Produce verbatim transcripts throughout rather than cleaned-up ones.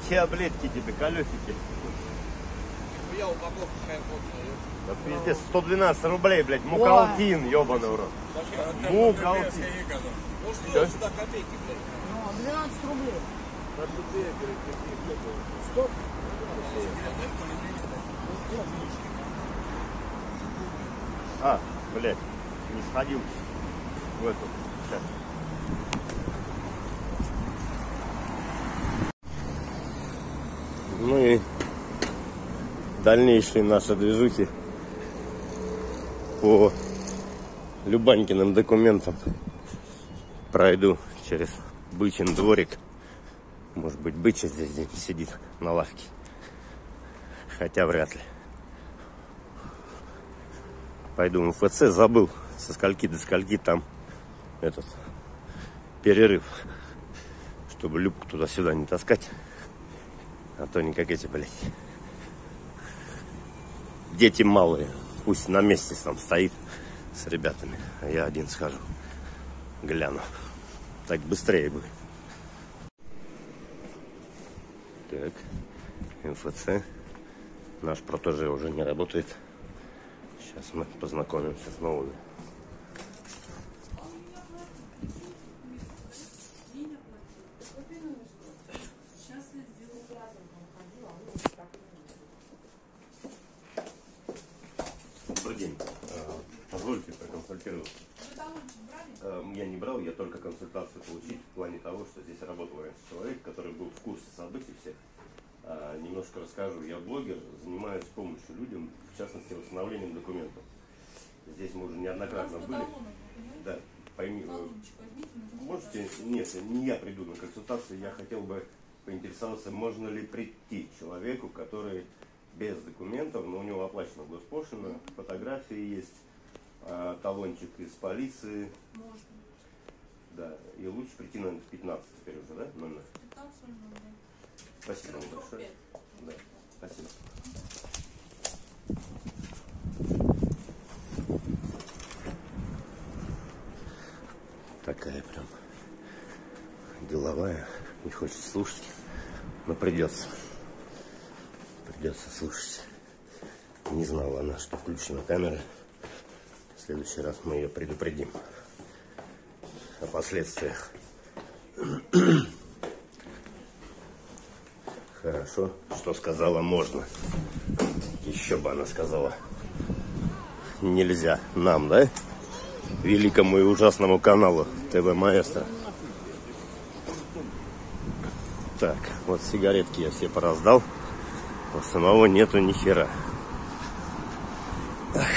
таблетки тебе, колесики. Я упаковка какая да пиздец, сто двенадцать рублей, блядь, мукалтин, ебаный урод. Мукалтин. Ну что, сюда копейки, блядь. Ну, двенадцать рублей. Стоп. А, блядь, не сходил в эту. Сейчас. Ну и дальнейшие наши движухи по Любанькиным документам. Пройду через Бычин дворик. Может быть, Быча здесь сидит на лавке. Хотя вряд ли. Пойду в эм эф цэ. Забыл, со скольки до скольки там этот перерыв. Чтобы Любку туда-сюда не таскать. А то не как эти, блядь. Дети малые. Пусть на месте там стоит с ребятами. А я один схожу. Гляну. Так быстрее будет. Так. эм эф цэ. Наш протеже уже не работает. Сейчас мы познакомимся с новыми. Добрый день. Позвольте проконсультироваться. Я не брал, я только консультацию получить в плане того, что здесь работал человек, который был в курсе событий всех. Немножко расскажу. Я блогер, занимаюсь помощью людям, в частности, восстановлением документов. Здесь мы уже неоднократно были. Да, пойми. Можете? Нет, не я приду на консультацию. Я хотел бы поинтересоваться, можно ли прийти человеку, который без документов, но у него оплачена госпошлина, фотографии есть, а, талончик из полиции. Можно. Да, и лучше прийти на пятнадцать теперь уже, да? Номер? пятнадцать ноль ноль. Спасибо вам большое. Да, спасибо. Такая прям деловая, не хочет слушать, но придется. Придется слушать. Не знала она, что включена камера. В следующий раз мы ее предупредим о последствиях. Хорошо, что сказала можно. Еще бы она сказала нельзя нам, да? Великому и ужасному каналу ТВ Маэстро. Так, вот сигаретки я все пораздал. А самого нету ни хера. Ах.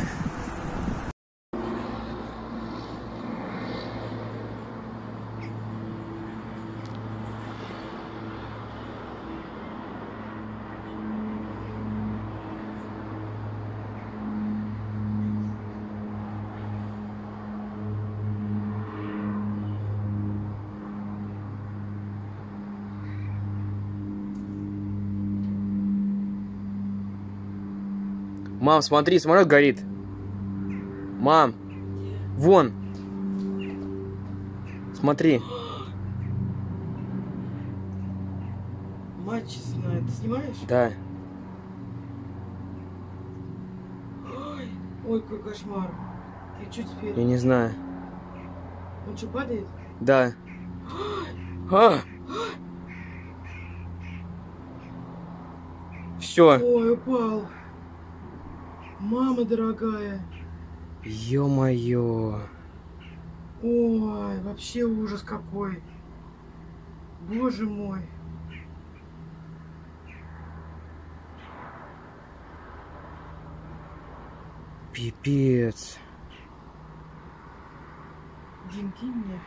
Мам, смотри, самолет горит. Мам, вон. Смотри. Мать честная, ты снимаешь? Да. Ой, ой, какой кошмар. И что теперь? Я не знаю. Он что, падает? Да. А! Все. Ой, упал. Мама дорогая. Ё-моё. Ой, вообще ужас какой. Боже мой. Пипец. Дим, кинь мне.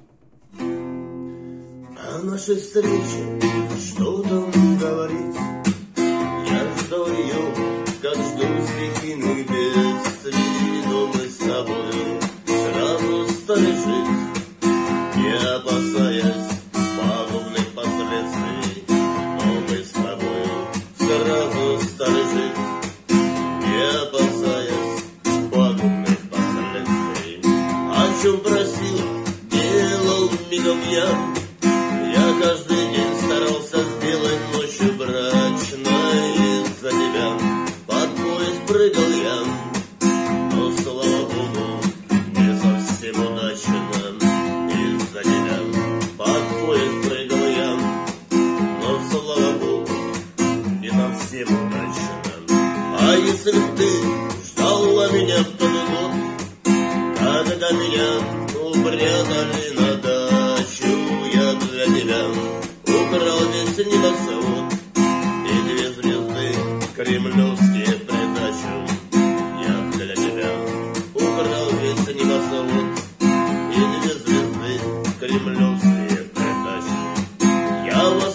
О нашей встрече что там говорить? Я жду ее, как жду стихийных бедствий, но мы с тобою сразу стали жить, не опасаясь пагубных последствий. Но мы с тобою сразу стали жить, не опасаясь пагубных последствий. О чем просил, делал мигом я. Я каждый день старался сделать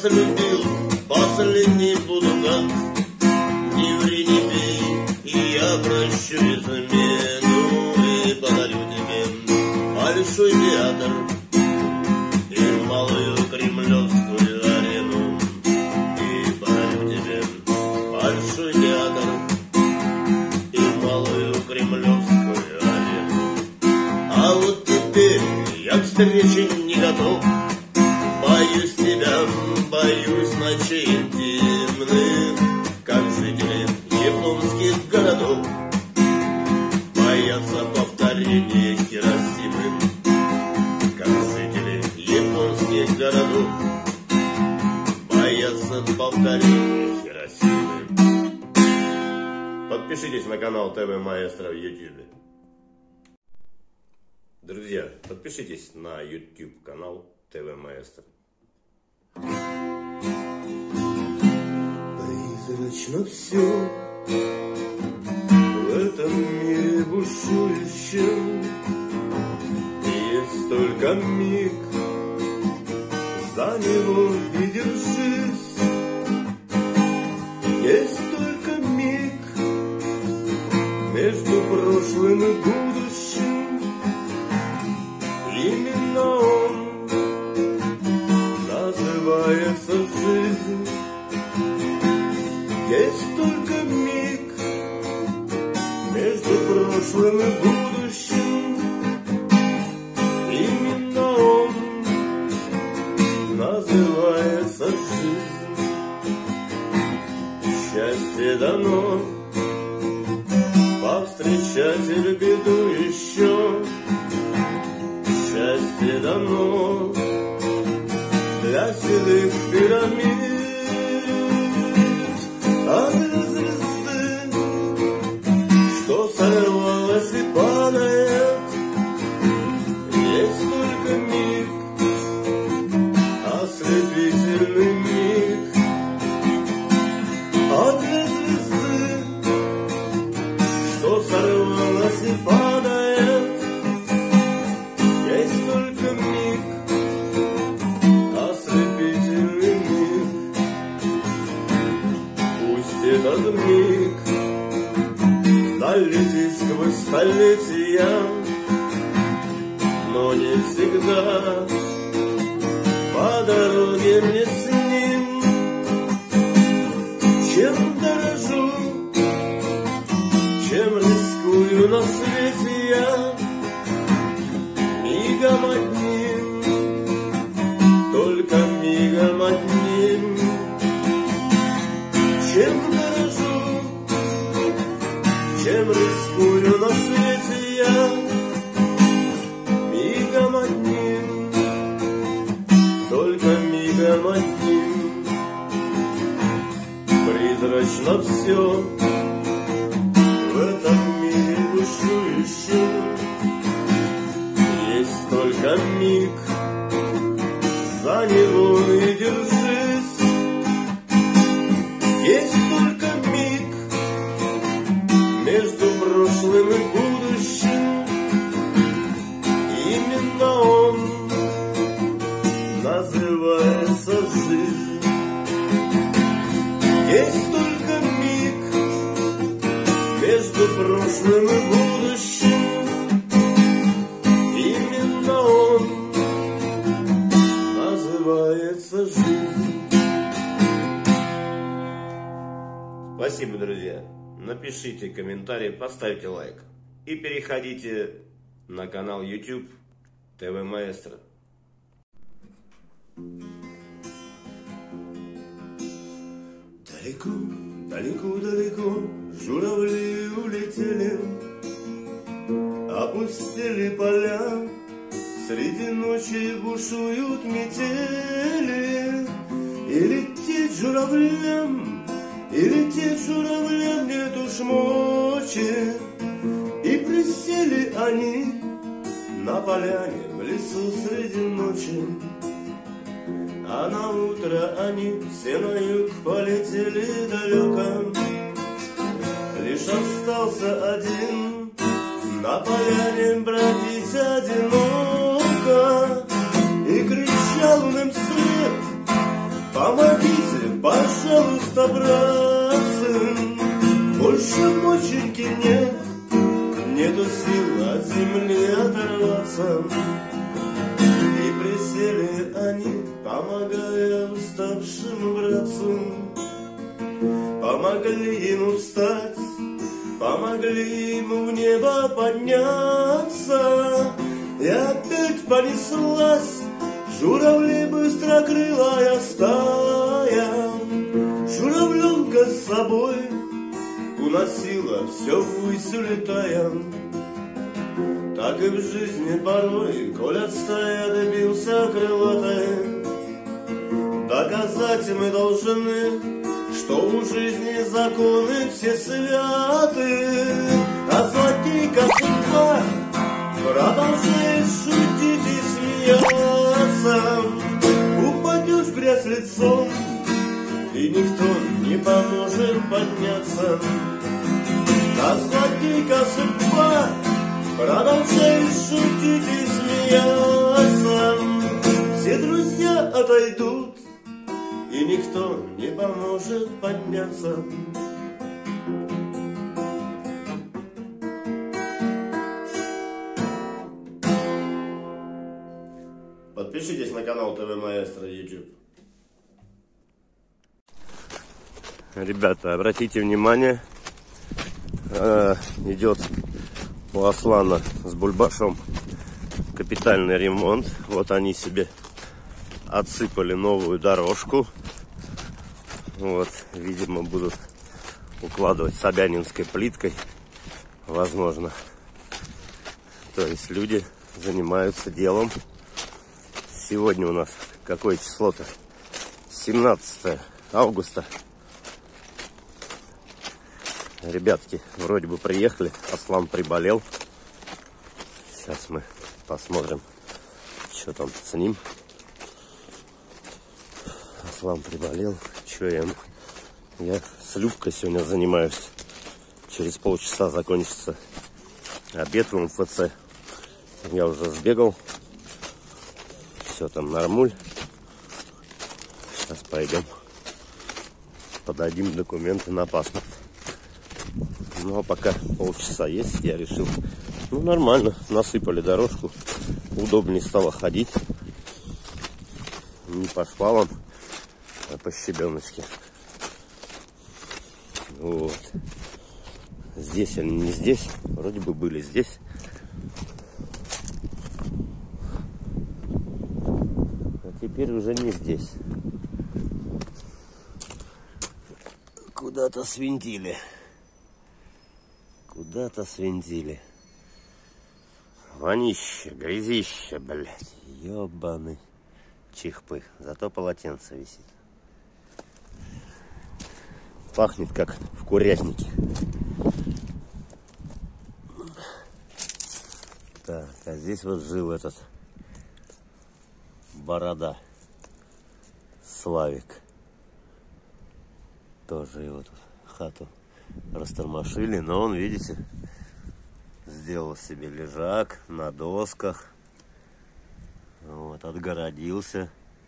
раз любил, последний буду гад. Не ври, не пей, и я прощу измену, и подарю тебе большой театр и малую кремлевскую арену. И подарю тебе большой театр и малую кремлевскую арену. А вот теперь я к встрече не готов. Боюсь тебя, боюсь ночей интимных, как жители японских городов боятся повторения Хиросимы, как жители японских городов боятся повторения Хиросимы. Подпишитесь на канал ТВ Маэстро в ютубе. Друзья, подпишитесь на ютуб канал ТВ Маэстро. Призрачно все в этом мире бушующем. Есть только миг, за него и держись. Есть только миг между прошлым и будущим. Именно он называется жизнь. Есть только миг между прошлым и будущим. Именно он называется жизнь. Счастье дано повстречать или беду еще. Счастье дано для седых пирамид. А для звезды, что сорвалась и падает, есть только миг, ослепительный миг. А для звезды, что сорвалась и падает, есть только миг, ослепительный миг. Пусть этот миг долетит сквозь столетия, но не всегда по дороге мне с ним. Чем дорожу, чем рискую на свете я, мигом одним, только мигом одним. Чем дорожу, чем рискую на свете я, мигом одним, только мигом одним. Призрачно все в этом мире бушующем. Есть только миг, за него и держись. Есть только миг между прошлым и будущим. Именно он называется жизнь. Есть только миг между прошлым и будущим. Именно он называется жизнь. Спасибо, друзья. Напишите комментарий, поставьте лайк. И переходите на канал ютуб ТВ Маэстро. Далеко, далеко, далеко журавли улетели, опустили поля, среди ночи бушуют метели. И лететь журавлям, и лететь журавлям нет уж мочи. И присели они на поляне в лесу среди ночи. А на утро они все на юг полетели далеко. Лишь остался один на поляне бродить одиноко. И кричал он им вслед: помогите! Пожалуйста, братцы, больше моченьки нет, нету сил от земли оторваться. И присели они, помогая уставшим братцам. Помогли ему встать, помогли ему в небо подняться. И опять понеслась журавли быстрокрылая стая. Журавленка с собой уносила все ввысь улетая. Так и в жизни порой, коль от стая добился крылатой. Доказать мы должны, что у жизни законы все святы. А злодейка судьба продолжает шутить и смеяться. Упадешь в грязь лицом, и никто не поможет подняться. А злодейка судьба продолжает шутить и смеяться. Все друзья отойдут, и никто не поможет подняться. Подпишитесь на канал ТВ Маэстро YouTube. Ребята, обратите внимание, э, идет у Аслана с Бульбашом капитальный ремонт. Вот они себе отсыпали новую дорожку. Вот, видимо, будут укладывать собянинской плиткой, возможно. То есть люди занимаются делом. Сегодня у нас какое число-то? семнадцатое августа. Ребятки вроде бы приехали, Аслан приболел. Сейчас мы посмотрим, что там с ним. Аслан приболел. Что я ему? Я с Любкой сегодня занимаюсь. Через полчаса закончится обед в эм эф цэ. Я уже сбегал. Все там нормуль. Сейчас пойдем подадим документы на паспорт. Ну а пока полчаса есть, я решил, ну нормально, насыпали дорожку, удобнее стало ходить. Не по шпалам, а по щебеночке. Вот. Здесь они не здесь, вроде бы были здесь. А теперь уже не здесь. Куда-то свинтили. Куда-то свинтили. Вонище, грязище, блядь. Ёбаный чихпых. Зато полотенце висит. Пахнет как в курятнике. Так, а здесь вот жил этот Борода. Славик. Тоже его тут хату растормошили, но он, видите, сделал себе лежак на досках. Вот, отгородился.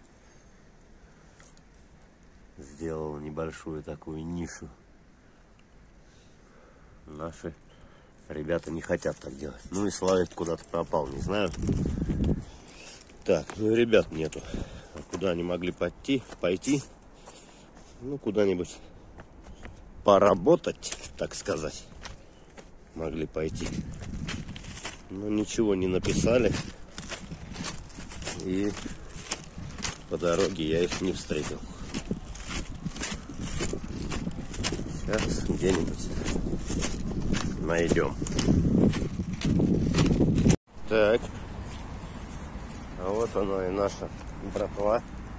Сделал небольшую такую нишу. Наши ребята не хотят так делать. Ну и Славик куда-то пропал, не знаю. Так, ну и ребят нету. А куда они могли пойти? Пойти? Ну, куда-нибудь поработать, так сказать. Могли пойти. Но ничего не написали. И по дороге я их не встретил. Сейчас где-нибудь найдем. Так. А вот она и наша братва.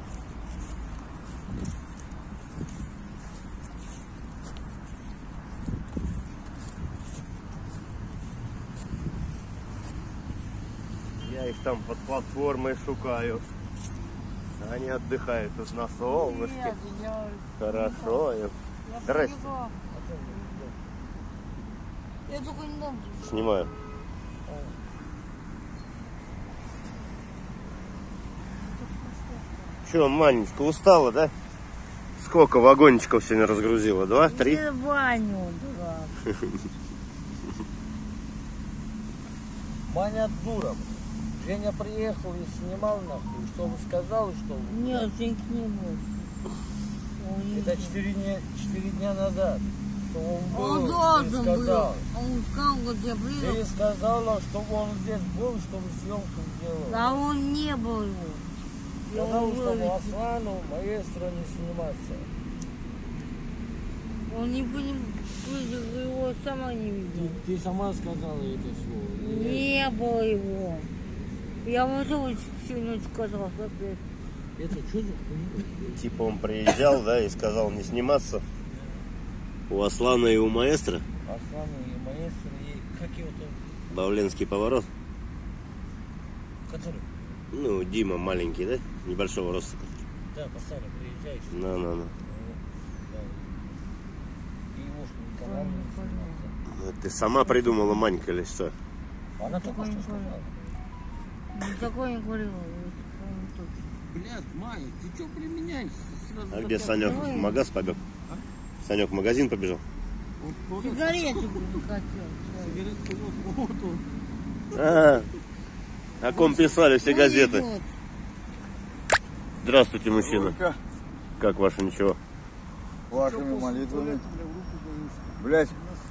Я их там под платформой шукаю. Они отдыхают тут на солнышке. Хорошо им. Здрасте. Я только не дам. Снимаю. Че, Манечка, устала, да? Сколько вагончиков сегодня разгрузила? Два? Три? Иди в баню, дурак. Маня дура. Женя приехал и снимал нахуй. Что вы сказали, что вы? Нет, ты не можешь. Он Это четыре дня, четыре дня назад. Что он был, Он ты должен был. сказал. Он сказал, где Ты приехал. сказала, чтобы он здесь был, чтобы съемку сделал. А он не был его. Я Сказал, его чтобы вылечил. Аслану, маэстро не сниматься. Он не понимал, его сама не Ты, видела. ты сама сказала это слово. или нет? Не было его. Я вот его сегодня сказал, опять. Это что за хуйня? Типа он приезжал, да, и сказал не сниматься. У Аслана и у маэстро. Аслан и маэстро, и как его там? Бавленский поворот. Который? Ну, Дима маленький, да? Небольшого роста. Да, постоянно приезжаешь. На, на, на. Да. И его ж никогда не сниматься. Ты сама придумала, Манька, или что? Она только Такой что не сказала. Ну, такое не говорила. Блядь, Майя, ты что применяешь? Сразу А где так- Санек? давай. В магаз побег? Санек в магазин побежал? Вот, вот, Сигарету бы хотел. сигаретку, вот, вот он. А, о ком писали все газеты. Вот. Здравствуйте, мужчина. Как ваше ничего? Вашими молитвами. Блять,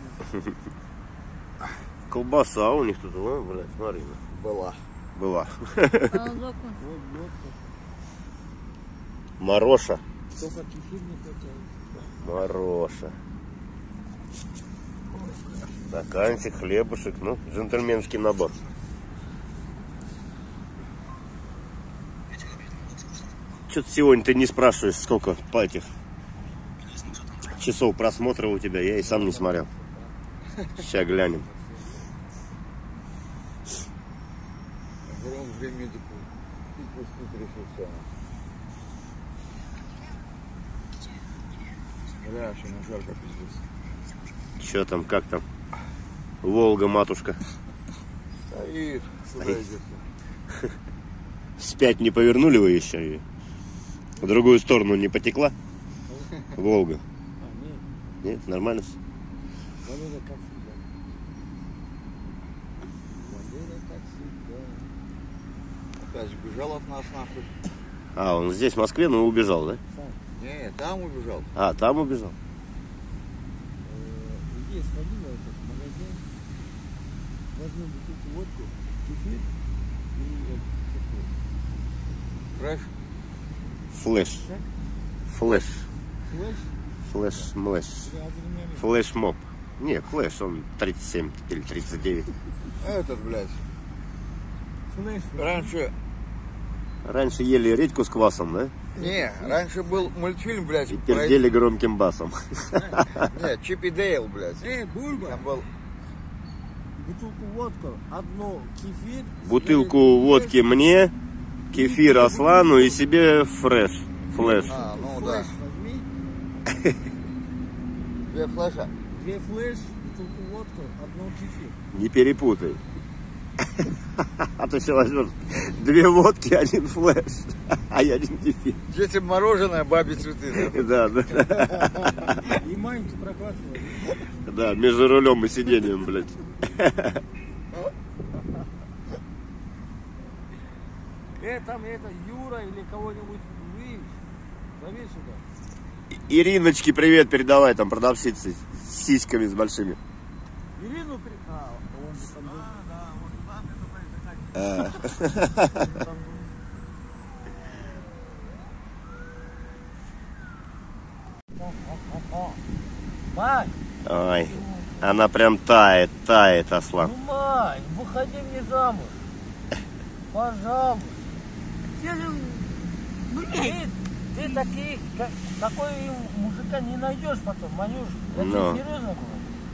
Колбаса у них тут, а, блядь, смотри. была. Была. А он закончил. Мароша. Только кефир не хватает. Мароша. Стаканчик, хлебушек, ну, джентльменский набор. Что-то сегодня ты не спрашиваешь, сколько по этих часов просмотра у тебя, я и сам не смотрел. Сейчас глянем. Гром в медику. И пустить решился. Бля, что на жарко пиздец. Что там, как там? Волга, матушка. Стоит. Сюда идет. Вспять не повернули вы еще ее? В другую сторону не потекла? Волга. А, нет, Нет, нормально? Валера как всегда. Валера как всегда. Опять бежал от нас нахуй. А, он здесь, в Москве, но убежал, да? Не, там убежал. А, там убежал. Э, Иди, сходи в этот магазин, возьми бутылку водку, кефир и э, Фреш. Флэш. Флэш. флеш. Флэш-млэш. Адреналин. Флэш-моб. Не, флэш, он тридцать семь или тридцать девять. Этот, блядь. Флеш. Раньше. Раньше ели редьку с квасом, да? Не, раньше был мультфильм, блядь. И про- пердели громким басом. Не, Чип и Дейл, блядь. Эй, Бульба, Там был. бутылку водку, одно кефир. Бутылку водки мне, кефир Аслану и себе фреш. Флэш. А, ну Флеш да. возьми, Две флеша. две флеш, бутылку водку, одно кефир. Не перепутай. А то все возьмешь две водки, один флэш, а я один кефир. Детям мороженое, бабе цветы. Да, да. И маленький прокладывай. Да, между рулем и сиденьем, блядь. Э, там это Юра или кого-нибудь вы зови сюда. Ириночке привет передавай, там продавщицы с сиськами с большими. Ирину при... А, он же там был. А. Мань, Ой, она прям тает, тает, Аслан. ну Мань, выходи мне замуж. Пожалуйста. Все же, Ты, ты таких, как, такой мужика не найдешь потом, Манюш. Я тебе Ну. серьезно говорю.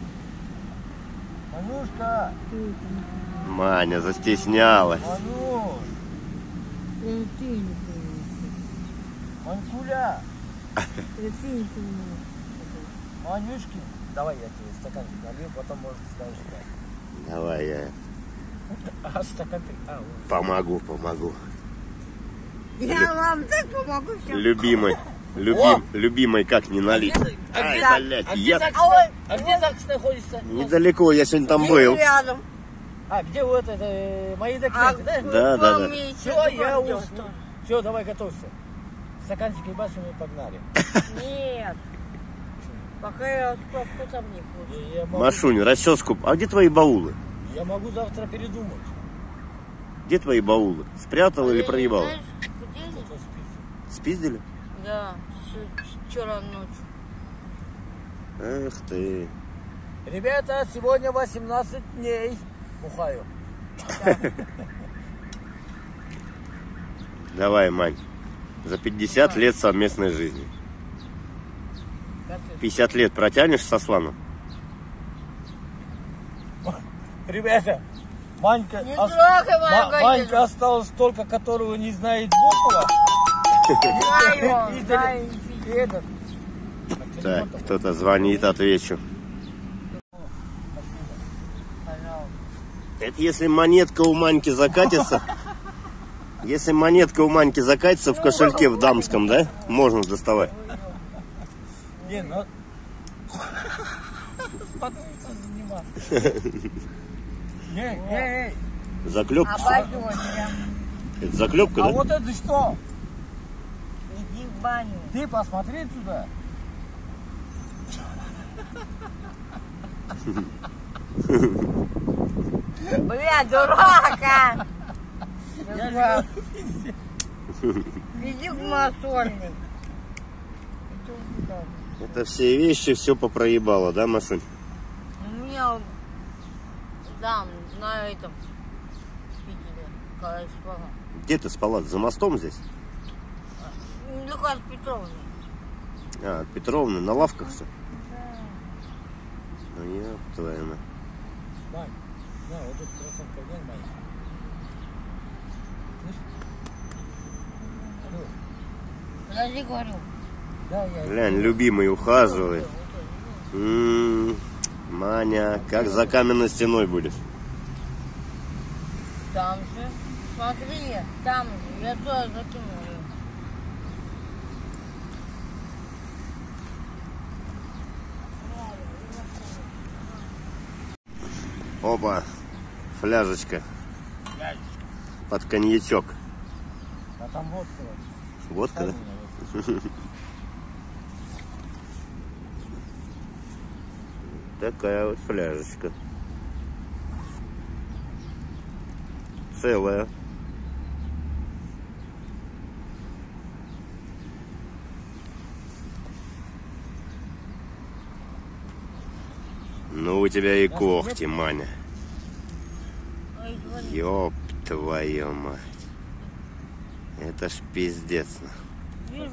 Манюшка, Маня застеснялась. Манюш, э, ты не понимаешь. Манькуля, Э, Ты не понимаешь. Манюшки. Давай я тебе стаканчик налью, потом, может, скажешь да. Давай я А стакан ты... А, вот. помогу, помогу. Я вам так помогу сейчас. Любимый, Любим, любимой как не налить. А Ай, где- блядь, а где я... ЗАГС? А где ЗАГС находится? Недалеко, я сегодня там был. Рядом. А, где вот это, э, мои А документы, да? Да, да, да. Все, я уж. Все, давай готовься. Стаканчики башим и погнали. Нет. Пока я справку там не получу. Я, я могу, Машунь, расческу. А где твои баулы? я могу завтра передумать. Где твои баулы? Спрятал или проебал? Знаешь, где они? Кто спит? Спиздили? Да, с- вчера ночью. Эх ты. Ребята, сегодня восемнадцать дней бухаю. Давай, Мань. За пятьдесят лет совместной жизни. пятьдесят лет протянешь со Сланом? Ребята, Манька, Не ос- трогай мою Ма- гадину. Манька осталась только, которого не знает Бокова. Знаю, И- и- знаю. и этот. Так, кто-то звонит, отвечу. Пожалуйста. Это если монетка у Маньки закатится. Если монетка у Маньки закатится в кошельке в дамском, да? Можно доставать. Не, ну... Потом заниматься. Не, не, не. Заклепка. Обойдешься. Это заклепка, А да? вот это что? Иди в баню. Ты посмотри сюда. Бля, дурак, а! Я Дурак. Иди в масольник. Это все вещи, все попроебало, да, Машунь? У меня там, на этом, в Питере, когда я спала. Где ты спала? За мостом здесь? Недалеко от Петровны. А, Петровна, на лавках все? Ну, ёб твою мать. Мань, на, вот тут кроссовка глянь, Мань. Слышишь? Алло. Подожди, говорю. Да, я... Глянь, любимый ухаживает. М-м, Маня, как за каменной стеной будешь? Там же. Смотри, там же. Я туда закинула ее. Опа, фляжечка. Под коньячок. А там водка. Водка, да? Такая вот фляжечка. Целая. Ну у тебя и когти, Маня. Ой, говори. Ёб твою мать. Это ж пиздец. Вижу.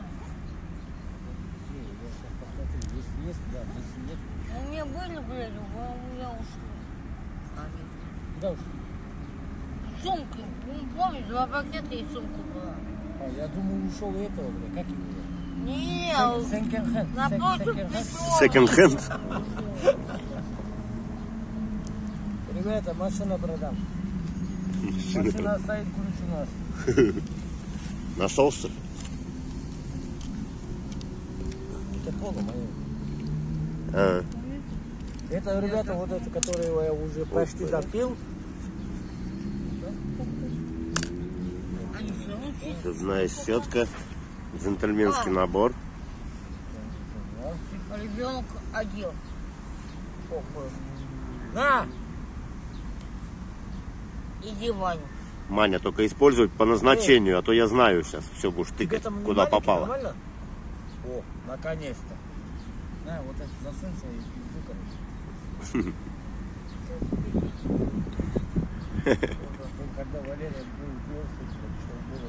Если есть, да, если нет, У меня были, блядь, а у меня ушли. Они. куда уж? Сумка. Ну, помнишь, два пакета и сумка была. А, я думаю, ушел у этого, бля, как его? Не, Секонд-хенд. напротив Секонд-хенд. Петрова. Секонд-хенд. Ребята, машина продам. Машина стоит ключ у нас. Нашелся? Это поло мое. А, Это, ребята, вот это, которое я уже почти допил. Они все равно зубная щетка, джентльменский набор. ребенок одел. На! Иди, Ваня. Маня, только использовать по назначению, а то я знаю сейчас, все будешь тыкать, Тебе там не куда маленький, попало. Нормально? О, наконец-то. На, вот это засунься и пизду, короче. Когда Валерия будет делать, чтобы было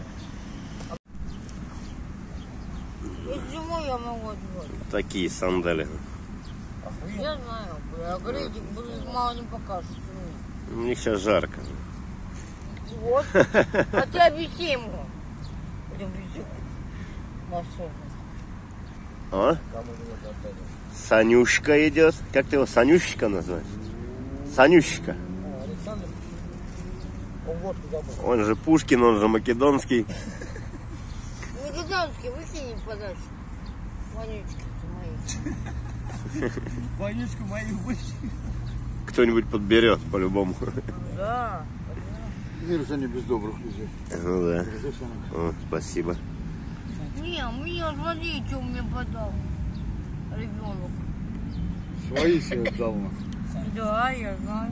нормально. И зимой я могу одевать. Такие сандали. Охуенно. Я знаю, бля, а грейдик будет мало не покажет. У них сейчас жарко. Вот. А ты объясни ему. Я объясню. Нашел. А? Кому его отдали? Санюшка идет. Как ты его, Санюшка называешь? Санюшка. А, Александр? Он водку забыл. Он же Пушкин, он же Македонский. Македонский Ботанки выкинем подальше. Вонючки мои. Вонючку мою выкинь. Кто-нибудь подберет, по-любому. Да. Мир же не без добрых людей. Ну да. О, спасибо. Не, меня смотри, что мне подал ребенок. Свои себе дал. Да, я знаю.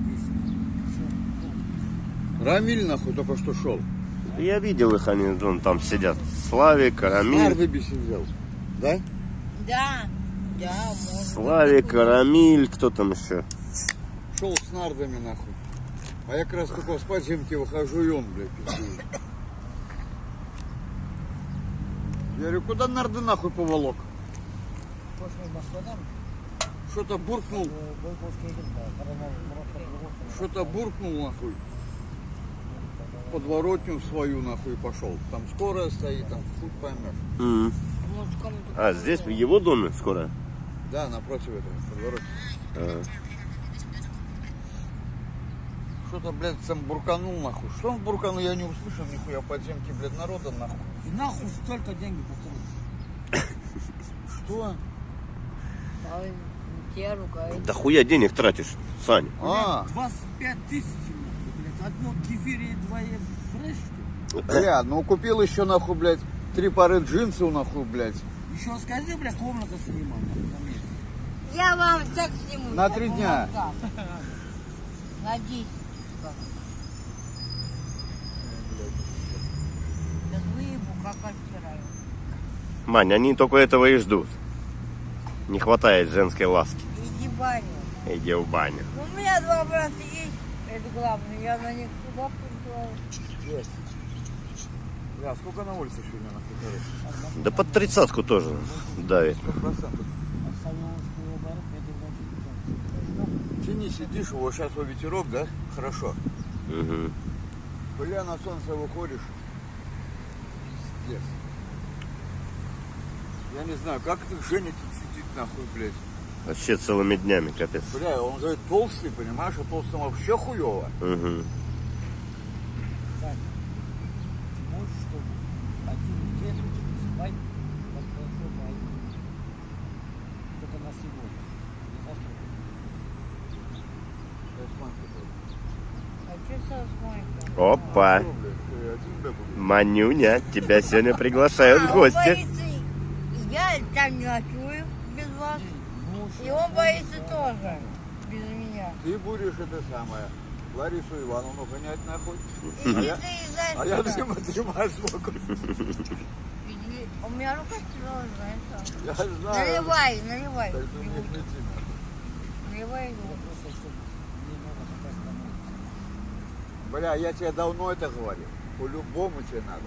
Рамиль нахуй только что шел. Я видел их, они вон там сидят. Славик, Рамиль. Нар выбеси взял. Да? Да. Да, можно. Славик, Рамиль, кто там еще? Шел с нардами нахуй. А я как раз только с подземки выхожу, и он, блядь, пиздует. Я говорю, куда нарды нахуй поволок? Что-то буркнул. Что-то буркнул нахуй. Подворотню свою нахуй пошел. Там скорая стоит, там хуй поймешь. М. А, здесь в его доме скоро? Да, напротив этого, подворотни. А. Что-то, блядь, сам бурканул нахуй. Что он бурканул, я не услышал нихуя. Подземки, блядь, народа нахуй. И нахуй столько денег потратил. Что? А тебя ругают. Да хуя денег тратишь, Сань. А, двадцать пять тысяч, блядь. Одно кефир и два фреш, что ли? бля, ну купил еще нахуй, блядь, три пары джинсов нахуй, блядь. Еще скажи, блядь, комната снимал. Я вам так сниму. На три дня. На десять. Сейчас выебу, как отстираю. Мань, они только этого и ждут. Не хватает женской ласки. Иди в баню. Иди в баню. Ну, у меня два брата есть, это главное. Я на них туда пошла. Бля, сколько на улице сегодня нахуй? Да под тридцатку тоже давит. Тяни, сидишь, вот сейчас вот ветерок, да? Хорошо. Угу. Бля, на солнце выходишь. Пиздец. Я не знаю, как ты Женя тут сидит нахуй, блядь. Вообще целыми днями, капец. Бля, он же толстый, понимаешь, а толстым вообще хуёво. Угу. Можешь, чтобы один день спать, как хорошо пойду. Только на сегодня. Не завтра. А что со смайком? Опа. Манюня, тебя сегодня приглашают в гости. Я там не ночую без вас. И он боится тоже без меня. Ты будешь это самое, Ларису Ивановну гонять нахуй. И А ты я, заезжаешь а я туда. дома снимаю смогу. Иди. У меня рука тяжелая, знаешь. Я знаю. Наливай, наливай. Так что мне прийти. Наливай его. Бля, я тебе давно это говорил. По-любому тебе надо.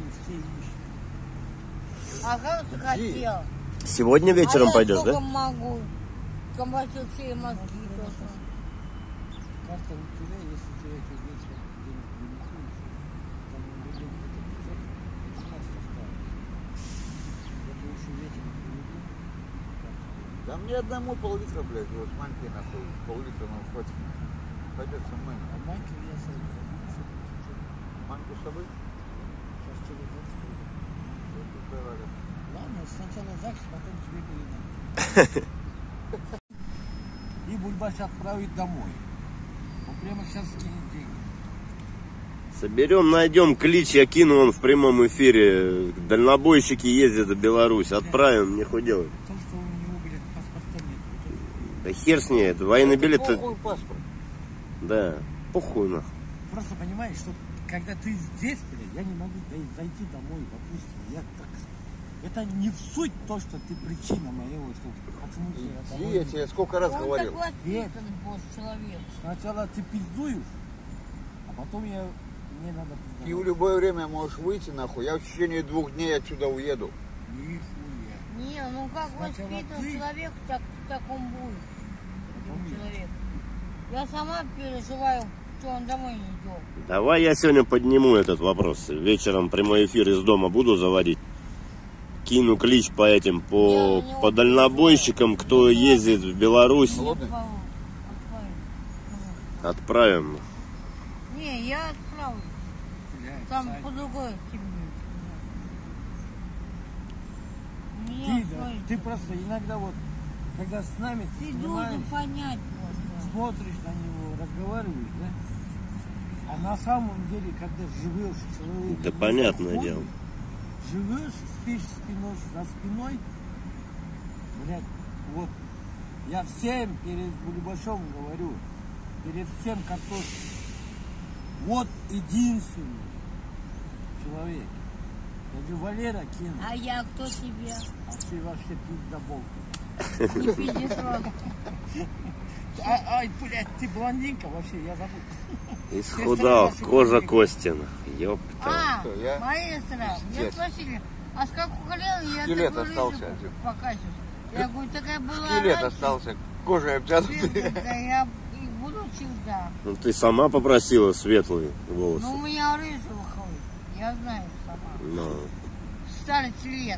А как ты хотел? Сегодня вечером а пойдешь, я да? сколько могу. Компостил все мозги тоже. Как-то у тебя, если тебе эти вечером денег принесешь, там людей где-то пятьсот осталось. Это еще вечером приведу. Да мне одному пол-литра, блядь, вот с манькой нахуй. Пол-литра нам хватит. Пойдет со мной. А маньки я сам Маньку с собой? сейчас через завтра. Давай. Ладно, сначала ЗАГС, потом тебе передам. И Бульбаш отправить домой. Он прямо сейчас скинет деньги. Соберем, найдем клич, я кину он в прямом эфире. Дальнобойщики ездят в Беларусь. Отправим, нехуй делать. То, что у него, блядь, паспорта нет. Да хер с ней, это военный билет. Похуй паспорт. Да, похуй нахуй. Просто понимаешь, что когда ты здесь, блядь, я не могу зайти домой, допустим. Я так... Это не в суть то, что ты причина моего, что почему ты... Иди, я тебе сколько раз Он говорил. так воспитан был человек. Сначала ты пиздуешь, а потом я... Мне надо И в пиздовать. любое время можешь выйти нахуй. Я в течение двух дней отсюда уеду. Нихуя. Не, ну как Сначала воспитан ты. человек, так, так он будет. Потом я. Человек. Я сама переживаю, что он домой не идет. Давай я сегодня подниму этот вопрос. Вечером прямой эфир из дома буду заводить. Кину клич по этим, по, по дальнобойщикам, кто ездит в Беларусь. Я Холодный? отправлю. Отправим. Не, я отправлю. Блядь, Там Сань, по другой семье. ты просто иногда вот, когда с нами, Ты ты должен понимаешь, понять просто. смотришь на него, разговариваешь, да? А на самом деле, когда живешь человеком... Да понятное дело. Живешь, спишь спиной за спиной, блядь, вот я всем перед Кулебашом говорю, перед всем, кто вот единственный человек. Я говорю, Валера кинул, А я кто тебе? а ты вообще пиздобол. Не пиди сразу. А, ай, блядь, ты блондинка вообще, я забыл. Исхудал, кожа Костина. Ёпта. А, Что, я? маэстро, меня Здесь. спросили, а сколько лет я Скелет такой остался рыжий один. покачиваюсь. Я говорю, такая была Скелет раньше. остался, кожей обтянутый. Да я и буду всегда. Ну ты сама попросила светлые волосы. Но у меня рыжий выходит, я знаю сама. Ну, Старости лет.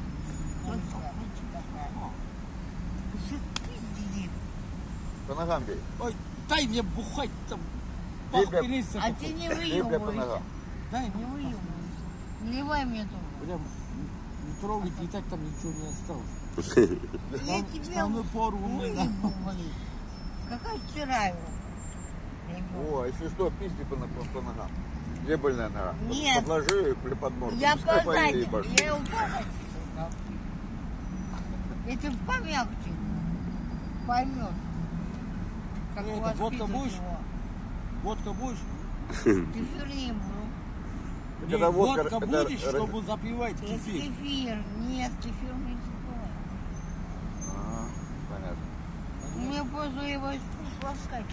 Что пиздит? По ногам бей. Ой, дай мне бухать там. Бей, Пах, бля. пенится, А такой. ты не Бей, бля, по выебывайся. ногам. Дай Не мне. выебывайся. Наливай мне тоже. Прям не трогайте, и так там ничего не осталось. Я Там тебе основной пору у меня. выебываюсь. Какая стираю? О, а если что, пизди по, по, по ногам. Где больная нога? Нет. Подложи бля, под морду. Я Пускай по заднему, поебашь. я его помочь. Это помягче. Поймешь. Как Ну, у это вас водка пишут будешь? его. Водка будешь? Кефир не буду. Не, Когда водка, водка это будешь, р- чтобы запивать Это кефир. кефир. Нет, кефир не стоит. А, понятно. Мне просто его испускать.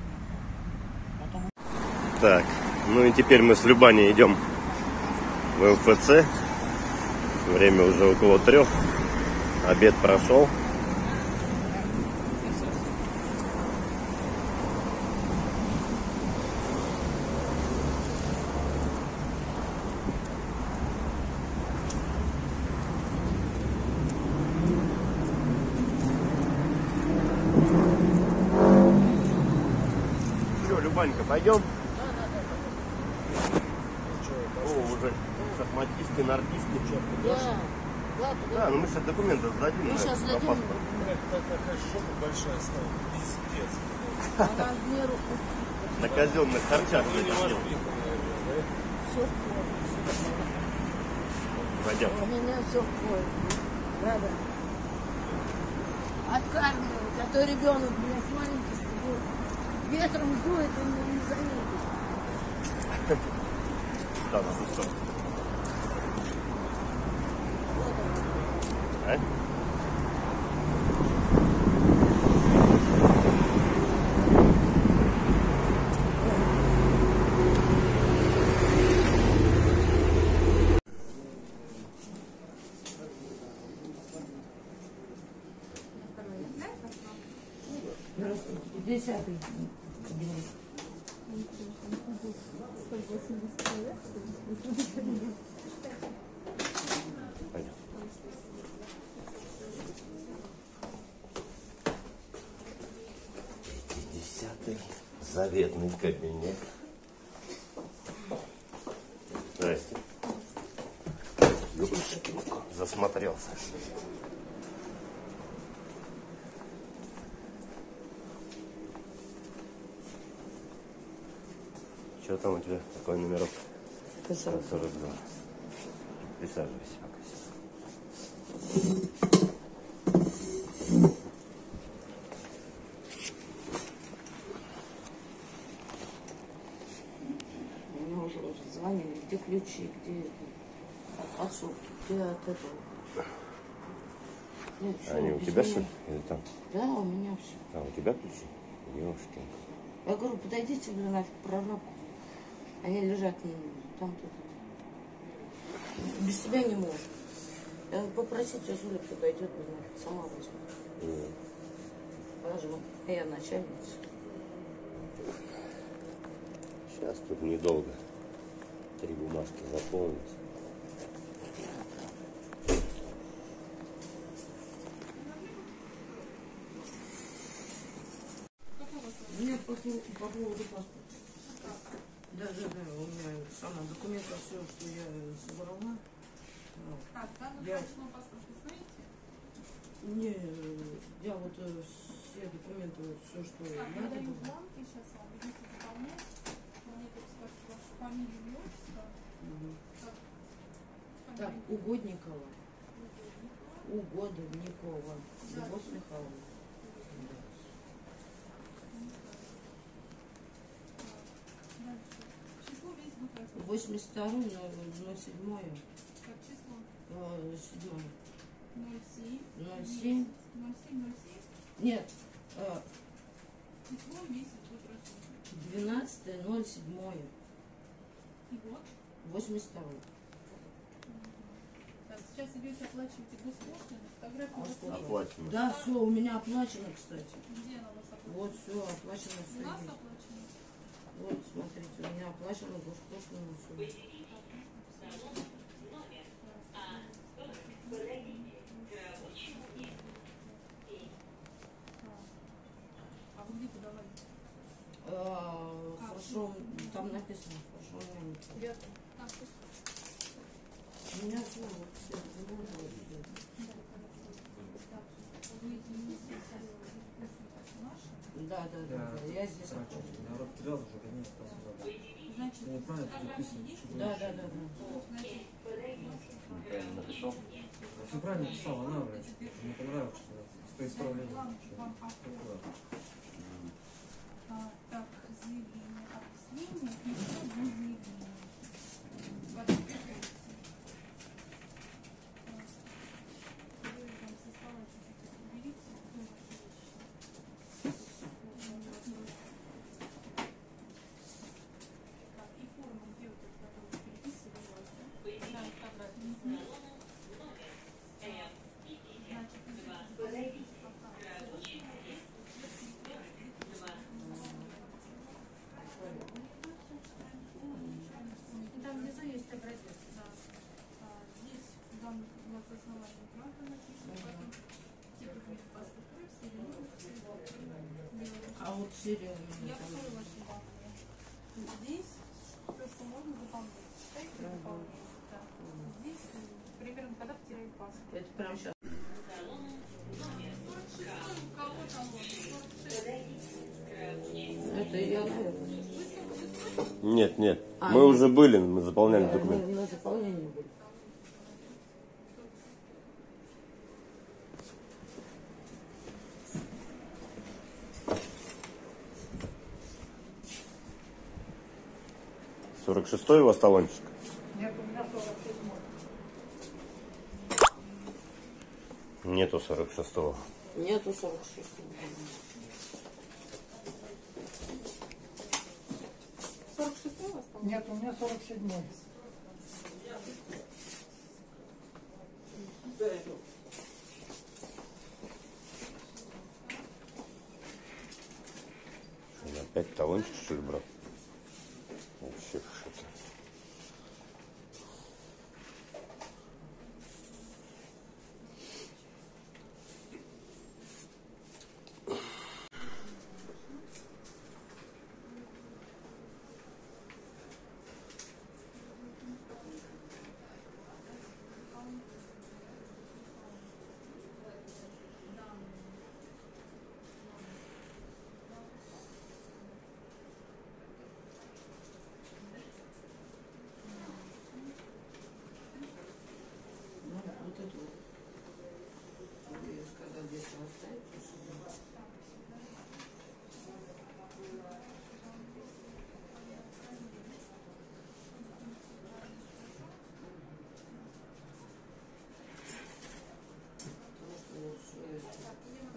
так. Ну и теперь мы с Любаней идем в эл эф цэ. Время уже около трех. Обед прошел. Что, Любанька, пойдем? О, уже шахматистки, нартистки. Да. Да, Да, ну мы сейчас документы сдадим на, сейчас на сдадим. паспорт. по размеру На казенных харчах. все в Пойдем. У меня все в поле. Надо откармливать, а то ребенок, блядь, маленький, сидит. Ветром дует, он не заметит. Да, на ту сторону. А? Десятый. Пойдем. Пятидесятый заветный кабинет. Здрасте. Ёпршки, засмотрелся. Что там у тебя? Какой номерок? сорок два. Присаживайся пока. Мне уже звонили, где ключи, где это, от сумки, где от этого. Нет, всё, Они у без тебя меня. что ли? Или там? Да, у меня все. А, у тебя ключи? Ёшкин. Я говорю, подойдите вы нафиг прорабку. Они лежат не там тут. Без тебя не может. Я говорю, попросите, с улицы дойдет, не нафиг, сама возьмет. Mm. Положу. Я начальница. Сейчас тут недолго. Три бумажки заполнить. Мне по, поводу- по поводу паспорта. Да, да, да, у меня сама документы, все, что я собрала. Вот. Я... Не, я вот э, все документы, вот, все, что Так, я надо. даю бланки, сейчас вам будете заполнять. Мне тут скажут вашу фамилию и отчество. Мгм. Так, Так, фамилия. Угодникова. Угодникова. Любовь Михайловна. Дальше. Число весь выходит. восемьдесят второе, ноль седьмое. Как число? седьмое. ноль семь. ноль семь. ноль семь, ноль семь. Нет, э, Число, месяц, год рождения. двенадцатое, ноль седьмое. И год. восемьдесят второе. Так, сейчас идете оплачиваете госпошлину, фотографию госпошлины. Оплачено. Да, все, у меня оплачено, кстати. Где она у вас оплачена? Вот все, оплачено У все нас есть. оплачена? Вот, смотрите, у меня оплачено госпошлину все. А вы где подавали? Э, хорошо, там написано, хорошо, у меня не Ребята, там пусть. У меня все, вот, все, документы. Так, вы извините, наши. Да, да, да, да, я здесь оплачиваю. Я растерял уже, конечно, спасибо. Значит, Я неправильно фотографии переписан. есть? Что Да, вы- да, да, да. Значит, Неправильно написал. Я все правильно писал, она, блядь. Мне понравилось, что по исправлению. вам, вам оформить. А, так, заявление о поселении и еще одно заявление. Ваши преференции. Так. Вы там со стола чуть-чуть уберите, ну, ваши вещи. Так, и форму где вот эту, которую вы переписывали, у вас, да? Да, фотографии. Значит, подойдите пока. Там внизу есть образец, да. А, здесь данных у вас основания брака напишут, потом тип документ паспорт, серия, А вот серия у меня я там. открою ваши данные. Здесь все, что можно, заполнять. Читайте заполнение. Да. Здесь э, примерно когда потеряет паспорт. Это прям сейчас. сорок шестой у кого там вот? сорок шесть. Это я, наверное. Нет, нет. А, Мы нет. уже были, мы заполняли Да, документы. мы на заполнение были. сорок шестой у вас талончик? Нет, у меня сорок седьмой. Нету сорок шестого. Нету сорок шестого. сорок шестой у вас там? Нет, у меня сорок седьмой. Опять талончик, что ли, брат? Вообще что-то. Ну, вот это вот. Я сказала, где-то оставить. Потому что вот всё это.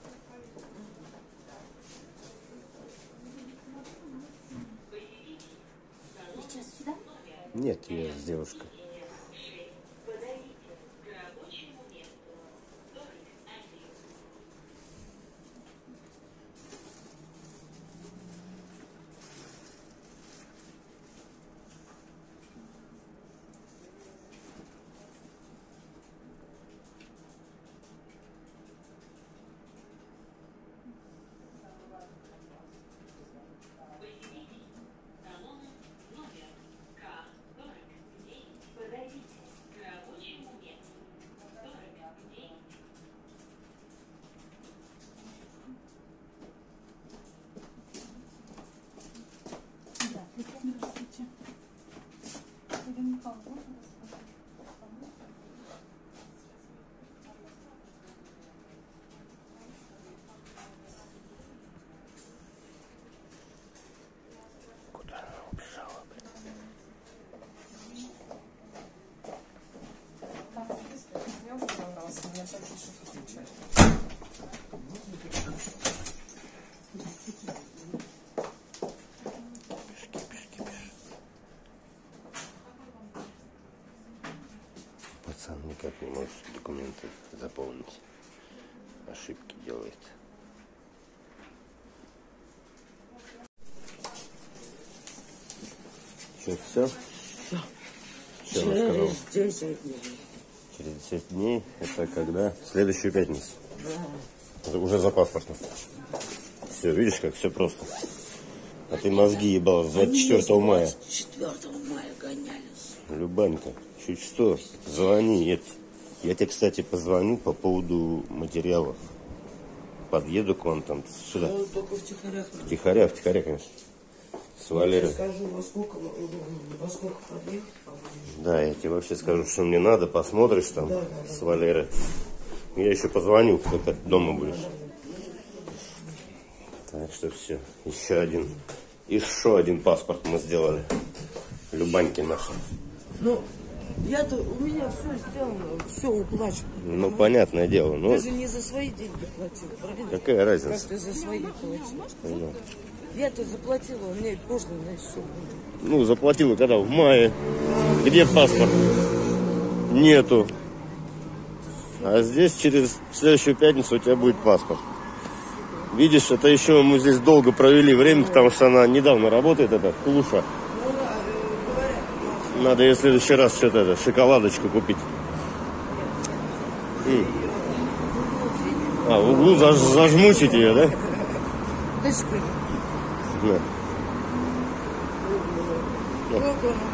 Нет, я с девушкой. Пацан никак не может документы заполнить. Ошибки делает. Что, все? Все. Что он сказал? Через десять дней. Через десять дней. Это когда? В следующую пятницу. Да. Это уже за паспортом. Все, видишь, как все просто. А ты мозги ебал с двадцать четвёртого мая. двадцать четвёртого мая гонялись. Любанька, чуть что, звони. Я, я тебе, кстати, позвоню по поводу материалов. Подъеду к вам там сюда. Ну, только втихаря. Втихаря, втихаря, конечно. С Валерой. Я скажу, во сколько, во сколько подъехать. Да, я тебе вообще скажу, что мне надо. Посмотришь там Да, да, да. с Валерой. Я еще позвоню, когда ты дома будешь. Так что все. Еще один. Еще один паспорт мы сделали. Любаньки наши. Ну, я-то, у меня все сделано, все уплачено. Ну, понятное дело. Ну, Ты же не за свои деньги платил, правильно? какая разница? Как ты за свои платил? Ну, Я-то заплатила, у меня и пошлина, и все. ну, заплатила когда? В мае. Где паспорт? Нету. А здесь через следующую пятницу у тебя будет паспорт. Видишь, это еще мы здесь долго провели время, потому что она недавно работает, эта клуша. Надо ей в следующий раз что-то это, шоколадочку купить. М. А, в углу заж, зажмучить ее, да? Дочка, Да. как она?